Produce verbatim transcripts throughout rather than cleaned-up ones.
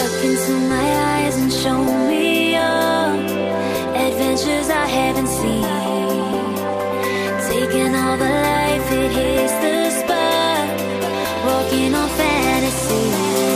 Look into my eyes and show me your adventures I haven't seen. Taking all the life, it hits the spot. Walking on fantasy.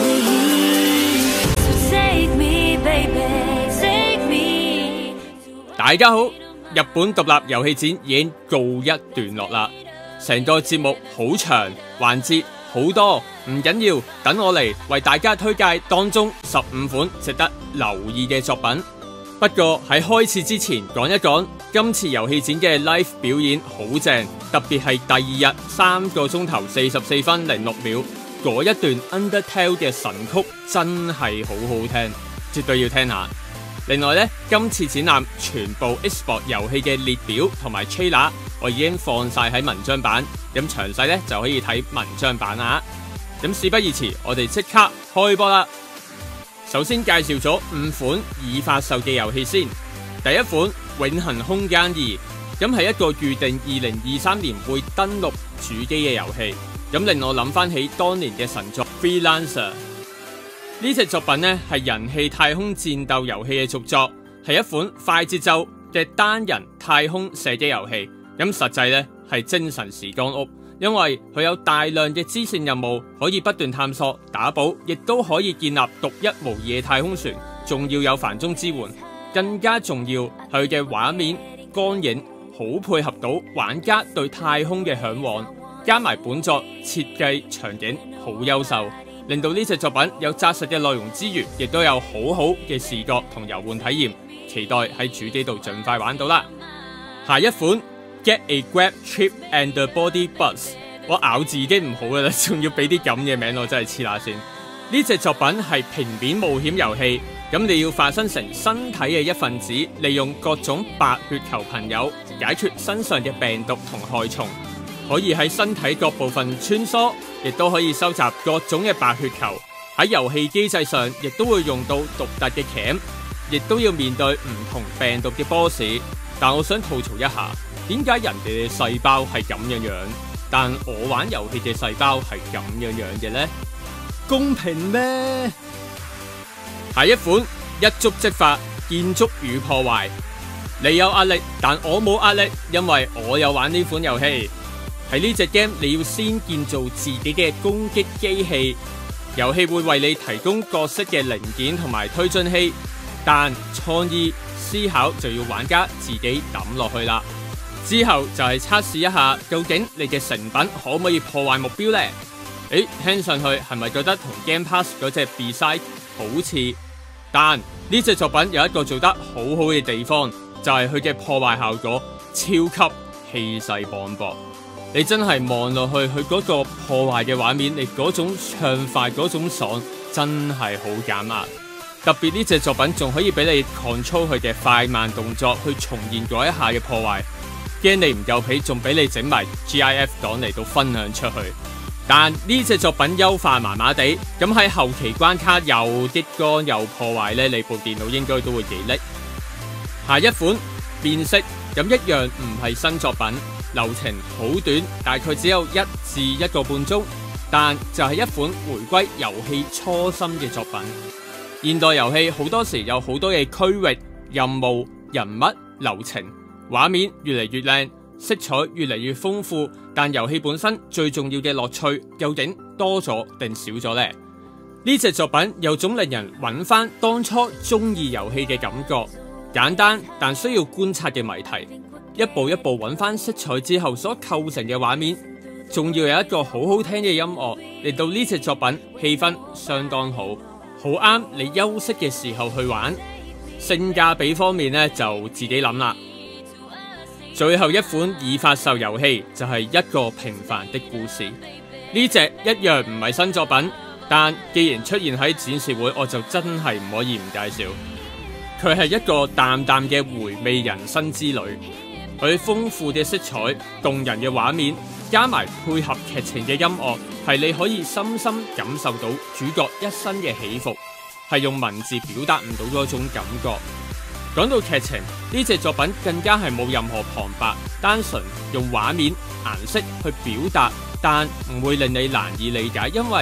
So take me, baby, take me. 大家好，日本獨立遊戲展已經告一段落啦。成個節目好長，環節好多，唔緊要，等我嚟為大家推介當中十五款值得留意嘅作品。不過喺開始之前講一講，今次遊戲展嘅 live 表演好正，特別係第二日三個鐘頭四十四分零六秒嗰一段 Undertale 嘅神曲真係好好聽，絕對要聽下。另外呢，今次展覽全部 Xbox 遊戲嘅列表同埋 trailer 我已經放晒喺文章版，咁詳細呢就可以睇文章版啦。咁事不宜遲，我哋即刻開波啦！首先介紹咗五款已發售嘅遊戲先。第一款《永恆空間二》，咁係一個預定二零二三年會登陸主機嘅遊戲，咁令我諗翻起當年嘅神作《Freelancer》。呢隻作品呢係人氣太空戰鬥遊戲嘅續作，係一款快節奏嘅單人太空射擊遊戲。咁實際呢係精神時光屋，因為佢有大量嘅支線任務可以不斷探索打寶，亦都可以建立獨一無二嘅太空船，仲要有繁中支援。更加重要係佢嘅畫面光影好配合到玩家對太空嘅向往，加埋本作設計場景好優秀，令到呢隻作品有紮實嘅內容之餘，亦都有好好嘅視覺同遊玩體驗。期待喺主機度盡快玩到啦。下一款 Get a Grab Trip and the Body Buzz， 我咬字已經唔好㗎啦，仲要俾啲咁嘅名，我真係黐下線。呢隻作品係平面冒險遊戲，咁你要化身成身體嘅一份子，利用各種白血球朋友解決身上嘅病毒同害蟲，可以喺身體各部分穿梭，亦都可以收集各種嘅白血球。喺遊戲機制上，亦都會用到獨特嘅鉗，亦都要面對唔同病毒嘅 boss。但我想吐槽一下，點解人哋嘅細胞係咁樣樣，但我玩遊戲嘅細胞係咁樣樣嘅呢？公平咩？下一款一觸即發建築與破壞，你有壓力，但我冇壓力，因為我有玩呢款遊戲。喺呢隻 game， 你要先建造自己嘅攻擊機器，遊戲會為你提供各式嘅零件同埋推進器，但創意思考就要玩家自己抌落去啦。之後就係測試一下，究竟你嘅成品可唔可以破壞目標呢？誒，聽上去係咪覺得同 Game Pass 嗰隻 B-Side 好似？但呢隻作品有一個做得好好嘅地方，就係佢嘅破壞效果超級氣勢磅礴。你真係望落去，佢嗰個破壞嘅畫面，你嗰種暢快、嗰種爽，真係好減壓。特別呢隻作品仲可以俾你 control 佢嘅快慢動作，去重現嗰一下嘅破壞。驚你唔夠皮，仲俾你整埋 GIF 檔嚟到分享出去。但呢隻作品優化麻麻地，咁喺後期關卡又激光又破壞呢，你部電腦應該都會幾叻。下一款變色，咁一樣唔係新作品，流程好短，大概只有一至一個半鐘，但就係一款回歸遊戲初心嘅作品。現代遊戲好多時有好多嘅區域、任務、人物、流程，畫面越嚟越靚，色彩越嚟越豐富，但遊戲本身最重要嘅樂趣究竟多咗定少咗呢？呢隻作品有種令人揾翻當初中意遊戲嘅感覺，簡單但需要觀察嘅謎題，一步一步揾翻色彩之後所構成嘅畫面，仲要有一個好好聽嘅音樂，令到呢隻作品氣氛相當好，好啱你休息嘅時候去玩。性價比方面呢，就自己諗啦。最後一款已發售遊戲就係一個平凡的故事，呢隻一樣唔係新作品，但既然出現喺展示會，我就真係唔可以唔介紹。佢係一個淡淡嘅回味人生之旅，佢豐富嘅色彩、動人嘅畫面，加埋配合劇情嘅音樂，係你可以深深感受到主角一生嘅起伏，係用文字表達唔到嗰種感覺。講到劇情，呢隻作品更加係冇任何旁白，單純用畫面、顏色去表達，但唔會令你難以理解，因為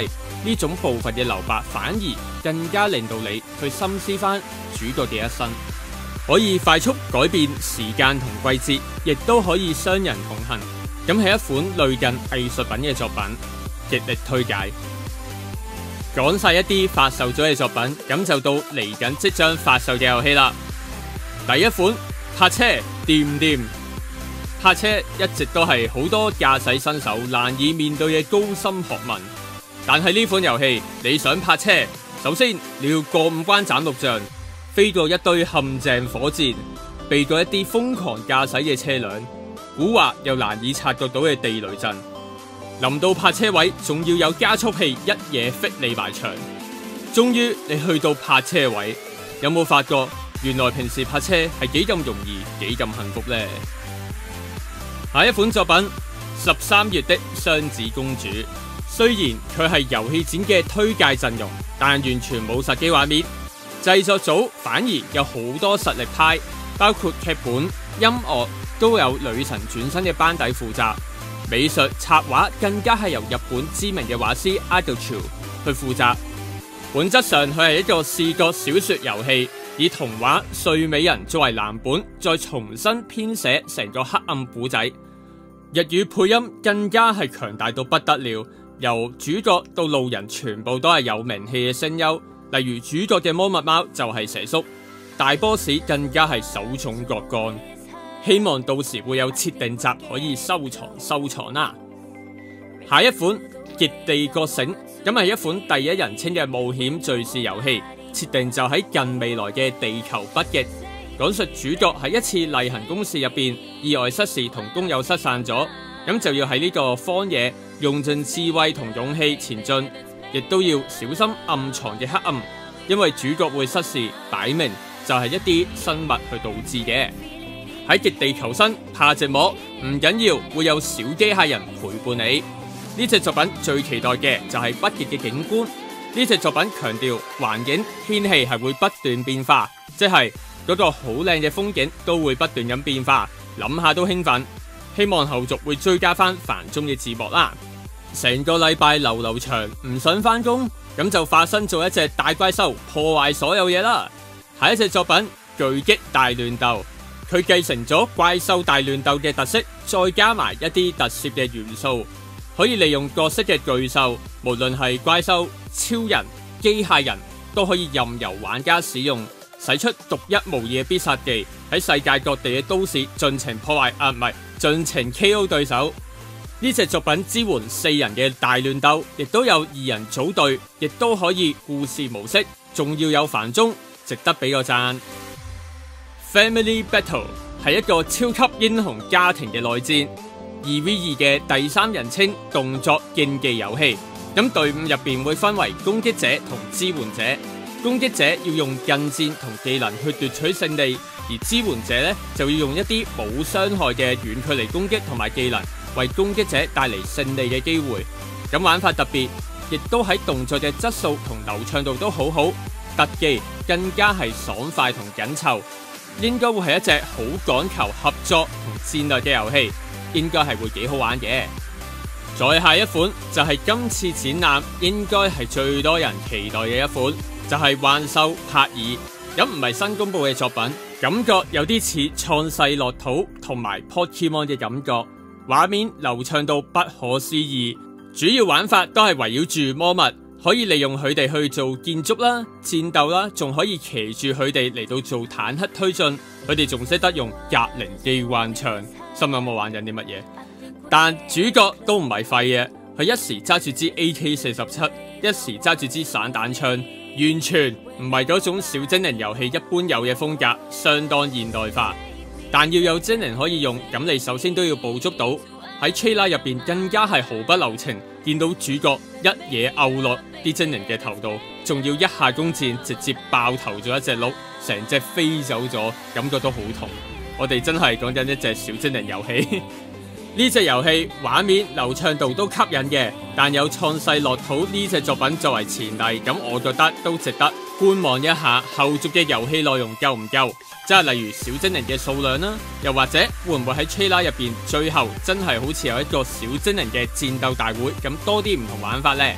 呢種部分嘅留白反而更加令到你去深思翻主角嘅一生，可以快速改變時間同季節，亦都可以雙人同行。咁係一款類近藝術品嘅作品，極力推介。講晒一啲發售咗嘅作品，咁就到嚟緊即將發售嘅遊戲啦。第一款泊車掂唔掂？泊車一直都係好多駕駛新手難以面對嘅高深學問，但係呢款遊戲你想泊車，首先你要過五關斬六將，飛過一堆陷阱火箭，避過一啲瘋狂駕駛嘅車輛，蠱惑又難以察覺到嘅地雷陣。臨到泊車位，仲要有加速器一嘢揈你埋牆。終於你去到泊車位，有冇發覺原來平時泊車係幾咁容易，幾咁幸福呢？下一款作品《十三月的雙子公主》，雖然佢係遊戲展嘅推介陣容，但完全冇實機畫面。製作組反而有好多實力派，包括劇本、音樂都有女神轉身嘅班底負責。美術插畫更加係由日本知名嘅畫師 Idol 去負責。本質上佢係一個視覺小說遊戲，以童話《睡美人》作為藍本，再重新編寫成個黑暗古仔。日語配音更加係強大到不得了，由主角到路人全部都係有名氣嘅聲優。例如主角嘅魔物貓就係蛇叔，大 boss 更加係手塚國幹。希望到時會有設定集可以收藏收藏啦。下一款極地覺醒，咁係一款第一人稱嘅冒險敘事遊戲，設定就喺近未來嘅地球北極，講述主角喺一次例行公事入邊意外失事同工友失散咗，咁就要喺呢個荒野用盡智慧同勇氣前進，亦都要小心暗藏嘅黑暗，因為主角會失事，擺明就係一啲生物去導致嘅。喺極地求生怕寂寞唔緊要，會有小機械人陪伴你。呢隻作品最期待嘅就係北極嘅景觀。呢隻作品強調環境天氣係會不斷變化，即係嗰個好靚嘅風景都會不斷咁變化，諗下都興奮。希望後續會追加翻繁中嘅字幕啦。成個禮拜流流長，唔想翻工，咁就化身做一隻大怪獸，破壞所有嘢啦。下一隻作品巨擊大亂鬥。佢繼承咗怪獸大亂鬥嘅特色，再加埋一啲特攝嘅元素，可以利用各式嘅巨獸，無論係怪獸、超人、機械人，都可以任由玩家使用，使出獨一無二嘅必殺技，喺世界各地嘅都市盡情破壞，啊唔係盡情 K O 對手。呢隻作品支援四人嘅大亂鬥，亦都有二人組隊，亦都可以故事模式，仲要有繁中，值得俾個讚。Family Battle 係一個超級英雄家庭嘅內戰，二 V 二嘅第三人稱動作競技遊戲。咁隊伍入邊會分為攻擊者同支援者，攻擊者要用近戰同技能去奪取勝利，而支援者咧就要用一啲冇傷害嘅遠距離攻擊同埋技能，為攻擊者帶嚟勝利嘅機會。咁玩法特別，亦都喺動作嘅質素同流暢度都好好，特技更加係爽快同緊湊。應該會係一隻好講求合作同戰略嘅遊戲，應該係會幾好玩嘅。再下一款就係今次展覽應該係最多人期待嘅一款，就係幻獸帕爾。咁唔係新公布嘅作品，感覺有啲似創世樂土同埋 Pokemon 嘅感覺，畫面流暢到不可思議。主要玩法都係圍繞住魔物，可以利用佢哋去做建築啦、戰鬥啦，仲可以騎住佢哋嚟到做坦克推進。佢哋仲識得用格靈機關槍，心諗我玩緊啲乜嘢？但主角都唔係廢嘅，佢一時揸住支 A K 四十七，一時揸住支散彈槍，完全唔係嗰種小精靈遊戲一般有嘅風格，相當現代化。但要有精靈可以用，咁你首先都要捕捉到。喺 trailer 入邊更加係毫不留情，見到主角一嘢毆落啲精靈嘅頭度，仲要一下弓箭直接爆頭咗一隻鹿，成隻飛走咗，感覺都好痛。我哋真係講緊一隻小精靈遊戲。呢隻遊戲畫面流暢度都吸引嘅，但有創世樂土呢隻作品作為前例，咁我覺得都值得觀望一下後續嘅遊戲內容夠唔夠，即係例如小精靈嘅數量啦，又或者會唔會喺 trailer 入邊最後真係好似有一個小精靈嘅戰鬥大會，咁多啲唔同玩法呢？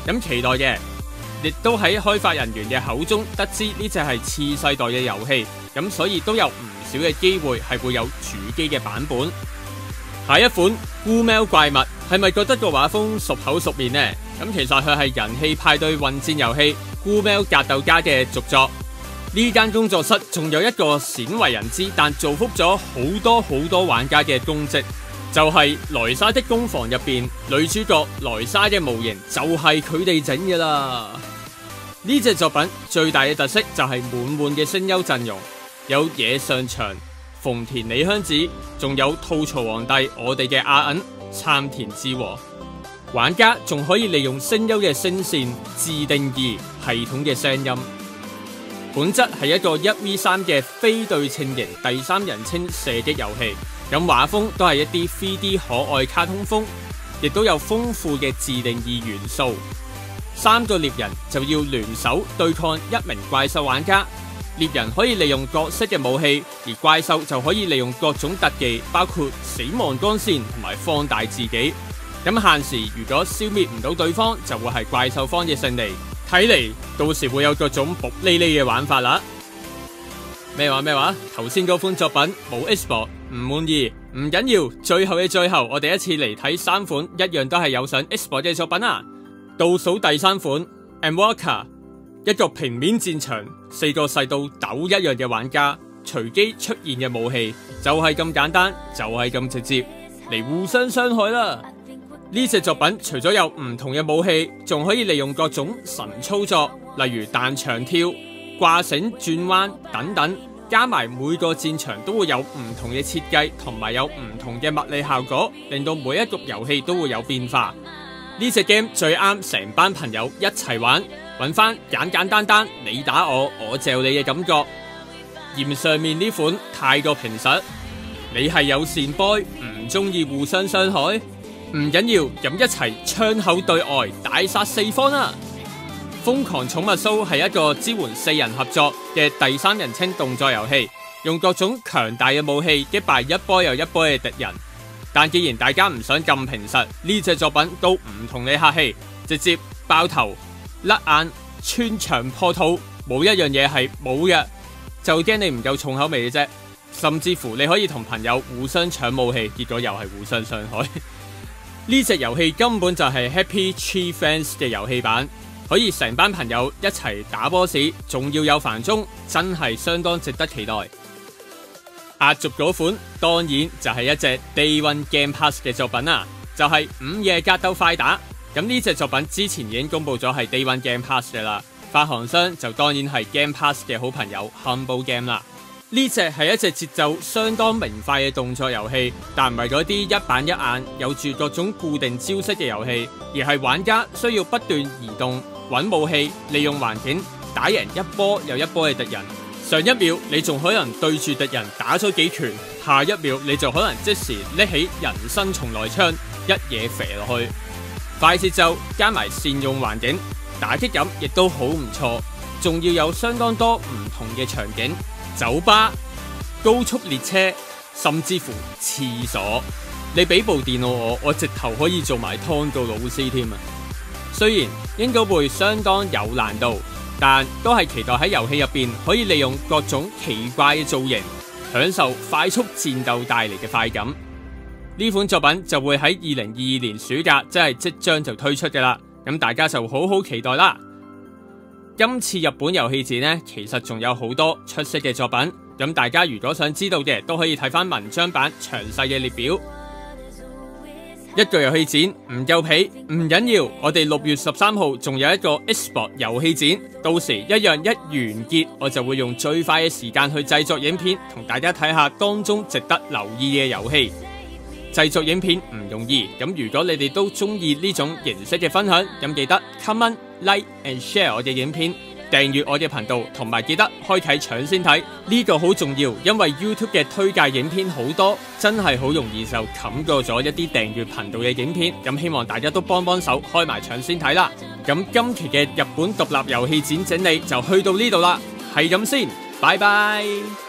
咁期待嘅，亦都喺開發人員嘅口中得知呢隻係次世代嘅遊戲，咁所以都有唔少嘅機會係會有主機嘅版本。下一款菇喵怪物係咪覺得個畫風熟口熟面呢？咁其實佢係人氣派對混戰遊戲菇喵格鬥家嘅續作。呢間工作室仲有一個鮮為人知但造福咗好多好多玩家嘅功績，就係萊莎的工房入邊女主角萊莎嘅模型就係佢哋整嘅啦。呢隻作品最大嘅特色就係滿滿嘅聲優陣容，有野上翔、逢田李香子，仲有吐槽皇帝我哋嘅阿銀杉田智和。玩家仲可以利用聲優嘅聲線自定義系統嘅聲音。本質係一個一 V 三嘅非對稱型第三人稱射擊遊戲，咁畫風都係一啲 三 D 可愛卡通風，亦都有豐富嘅自定義元素。三個獵人就要聯手對抗一名怪獸玩家，獵人可以利用各式嘅武器，而怪獸就可以利用各種特技，包括死亡光線同埋放大自己。咁限時如果消滅唔到對方，就會係怪獸方嘅勝利。睇嚟到時會有各種卜哩哩嘅玩法啦。咩話咩話？頭先嗰款作品冇 export 唔滿意，唔緊要，最後嘅最後，我哋一次嚟睇三款一樣都係有上 export 嘅作品啊！倒數第三款 Endwalker， 一個平面戰場，四個細到豆一樣嘅玩家，隨機出現嘅武器就係咁簡單，就係咁直接，嚟互相傷害啦！呢隻作品除咗有唔同嘅武器，仲可以利用各種神操作，例如彈牆跳、掛繩轉彎等等，加埋每個戰場都會有唔同嘅設計，同埋有唔同嘅物理效果，令到每一局遊戲都會有變化。呢隻 game 最啱成班朋友一齊玩，揾翻簡簡單單你打我，我嚼你嘅感覺。嫌上面呢款太過平實，你係友善 boy，唔中意互相傷害？唔緊要，咁一齊槍口對外，大殺四方啦！瘋狂寵物蘇係一個支援四人合作嘅第三人稱動作遊戲，用各種強大嘅武器擊敗一波又一波嘅敵人。但既然大家唔想咁平實，呢隻作品都唔同你客氣，直接爆頭、甩眼、穿牆破肚，冇一樣嘢係冇嘅，就驚你唔夠重口味嘅啫。甚至乎你可以同朋友互相搶武器，結果又係互相傷害。呢隻遊戲根本就係 Happy Tree Friends 嘅遊戲版，可以成班朋友一齊打 boss， 仲要有繁中，真係相當值得期待。壓軸嗰款當然就係一隻 Day One Game Pass 嘅作品啦，就係、是、午夜格鬥快打。咁呢隻作品之前已經公布咗係 Day One Game Pass 嘅啦，發行商就當然係 Game Pass 嘅好朋友 Humble Game 啦。呢隻係一隻節奏相當明快嘅動作遊戲，但唔係嗰啲一板一眼有住各種固定招式嘅遊戲，而係玩家需要不斷移動、揾武器、利用環境打贏一波又一波嘅敵人。上一秒你仲可能對住敵人打咗幾拳，下一秒你就可能即時拎起人生重來槍一嘢射落去。快節奏加埋善用環境，打擊感亦都好唔錯，仲要有相當多唔同嘅場景。酒吧、高速列車，甚至乎廁所，你俾部電腦我，我直頭可以做埋湯道老師添啊！雖然應該會相當有難度，但都係期待喺遊戲入邊可以利用各種奇怪嘅造型，享受快速戰鬥帶嚟嘅快感。呢款作品就會喺二零二二年暑假，即係即將就推出嘅啦，咁大家就好好期待啦！今次日本遊戲展呢，其實仲有好多出色嘅作品，咁大家如果想知道嘅，都可以睇翻文章版詳細嘅列表。一個遊戲展唔夠皮唔緊要，我哋六月十三號仲有一個 Xbox 遊戲展，到時一樣一完結，我就會用最快嘅時間去製作影片，同大家睇下當中值得留意嘅遊戲。製作影片唔容易，咁如果你哋都中意呢種形式嘅分享，咁記得 comment、like and share 我嘅影片，訂閱我嘅頻道，同埋記得開啟搶先睇，呢個好重要，因為 YouTube 嘅推介影片好多，真係好容易就冚過咗一啲訂閱頻道嘅影片，咁希望大家都幫幫手開埋搶先睇啦。咁今期嘅日本獨立遊戲展整理就去到呢度啦，係咁先，拜拜。